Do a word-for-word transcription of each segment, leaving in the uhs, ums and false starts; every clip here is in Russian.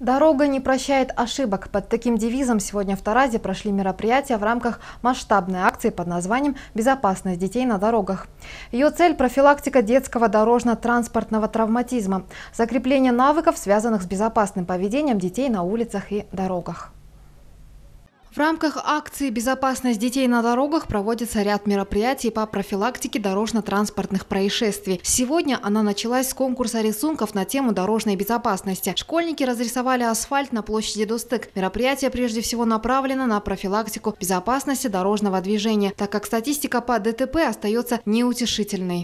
Дорога не прощает ошибок. Под таким девизом сегодня в Таразе прошли мероприятия в рамках масштабной акции под названием «Безопасность детей на дорогах». Ее цель – профилактика детского дорожно-транспортного травматизма, закрепление навыков, связанных с безопасным поведением детей на улицах и дорогах. В рамках акции «Безопасность детей на дорогах» проводится ряд мероприятий по профилактике дорожно-транспортных происшествий. Сегодня она началась с конкурса рисунков на тему дорожной безопасности. Школьники разрисовали асфальт на площади Достык. Мероприятие прежде всего направлено на профилактику безопасности дорожного движения, так как статистика по ДТП остается неутешительной.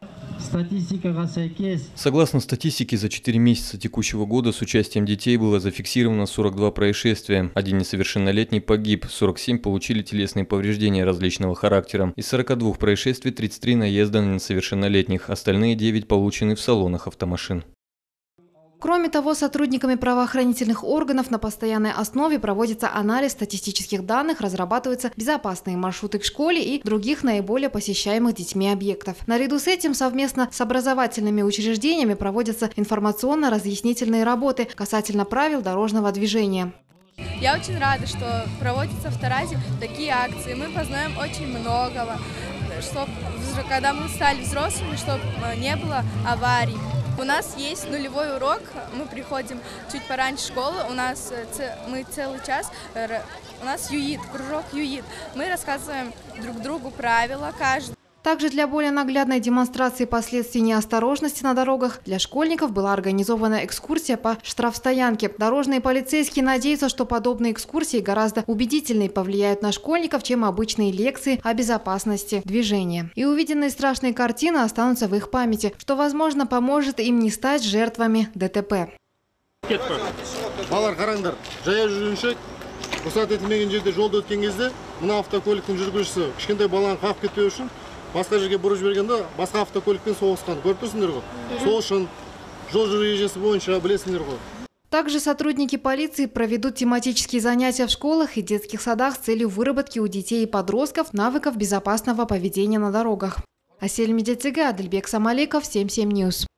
Согласно статистике, за четыре месяца текущего года с участием детей было зафиксировано сорок два происшествия. Один несовершеннолетний погиб, сорок семь получили телесные повреждения различного характера. Из сорока двух происшествий тридцать три наезда на несовершеннолетних, остальные девять получены в салонах автомашин. Кроме того, сотрудниками правоохранительных органов на постоянной основе проводится анализ статистических данных, разрабатываются безопасные маршруты к школе и других наиболее посещаемых детьми объектов. Наряду с этим совместно с образовательными учреждениями проводятся информационно-разъяснительные работы касательно правил дорожного движения. Я очень рада, что проводятся в Таразе такие акции. Мы познаем очень многого, чтобы, когда мы стали взрослыми, чтобы не было аварий. У нас есть нулевой урок, мы приходим чуть пораньше школы, у нас мы целый час, у нас ЮИД, кружок ЮИД. Мы рассказываем друг другу правила каждый. Также для более наглядной демонстрации последствий неосторожности на дорогах для школьников была организована экскурсия по штрафстоянке. Дорожные полицейские надеются, что подобные экскурсии гораздо убедительнее повлияют на школьников, чем обычные лекции о безопасности движения. И увиденные страшные картины останутся в их памяти, что, возможно, поможет им не стать жертвами ДТП. Басқа жерге бұрып жібергенде басқа автокөлікпен соғысқан көріп тұрсыңдар ғой. Сол үшін жол жүру ережесі бойынша білесіңдер ғой. Также сотрудники полиции проведут тематические занятия в школах и детских садах с целью выработки у детей и подростков навыков безопасного поведения на дорогах. Асель Медетига, Адельбек Самалеков, семь семь Ньюс.